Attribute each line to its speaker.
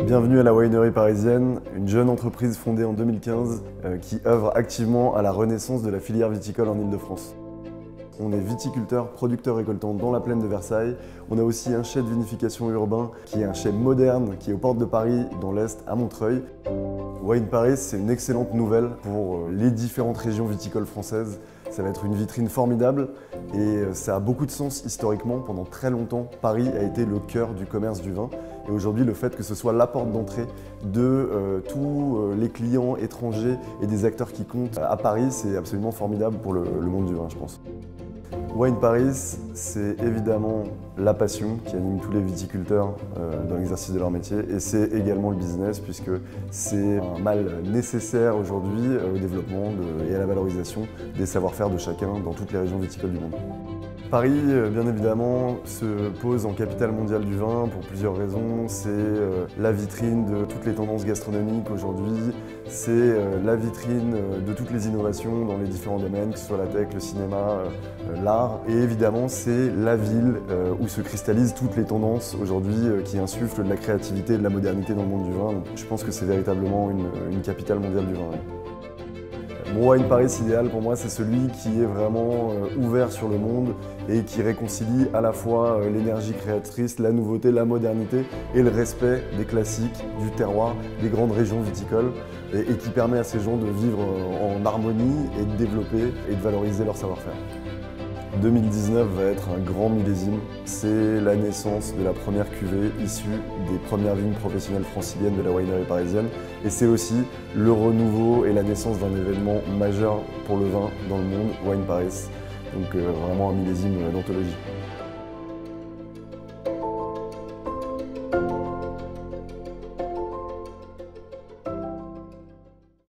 Speaker 1: Bienvenue à la Winery Parisienne, une jeune entreprise fondée en 2015 qui œuvre activement à la renaissance de la filière viticole en Île-de-France. On est viticulteur, producteur récoltant dans la plaine de Versailles. On a aussi un chai de vinification urbain qui est un chai moderne qui est aux portes de Paris, dans l'Est, à Montreuil. Wine Paris, c'est une excellente nouvelle pour les différentes régions viticoles françaises. Ça va être une vitrine formidable et ça a beaucoup de sens historiquement. Pendant très longtemps, Paris a été le cœur du commerce du vin. Et aujourd'hui, le fait que ce soit la porte d'entrée de tous les clients étrangers et des acteurs qui comptent à Paris, c'est absolument formidable pour le monde du vin, je pense. Wine Paris, c'est évidemment la passion qui anime tous les viticulteurs dans l'exercice de leur métier et c'est également le business puisque c'est un mal nécessaire aujourd'hui au développement et à la valorisation des savoir-faire de chacun dans toutes les régions viticoles du monde. Paris, bien évidemment, se pose en capitale mondiale du vin pour plusieurs raisons. C'est la vitrine de toutes les tendances gastronomiques aujourd'hui, c'est la vitrine de toutes les innovations dans les différents domaines, que ce soit la tech, le cinéma, l'art. Et évidemment, c'est la ville où se cristallisent toutes les tendances aujourd'hui qui insufflent de la créativité et de la modernité dans le monde du vin. Donc, je pense que c'est véritablement une capitale mondiale du vin. Ouais. Mon Wine Paris idéal pour moi, c'est celui qui est vraiment ouvert sur le monde et qui réconcilie à la fois l'énergie créatrice, la nouveauté, la modernité et le respect des classiques, du terroir, des grandes régions viticoles et qui permet à ces gens de vivre en harmonie et de développer et de valoriser leur savoir-faire. 2019 va être un grand millésime. C'est la naissance de la première cuvée issue des premières vignes professionnelles franciliennes de la Winery Parisienne. Et c'est aussi le renouveau et la naissance d'un événement majeur pour le vin dans le monde, Wine Paris. Donc vraiment un millésime d'anthologie.